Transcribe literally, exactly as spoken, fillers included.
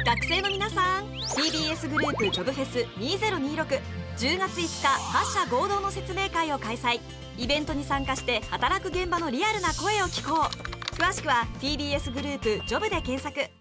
学生の皆さん、 ティービーエス グループジョブフェスにせんにじゅうろく、じゅうがついつかはっしゃ合同の説明会を開催。イベントに参加して働く現場のリアルな声を聞こう。詳しくは ティービーエス グループジョブで検索。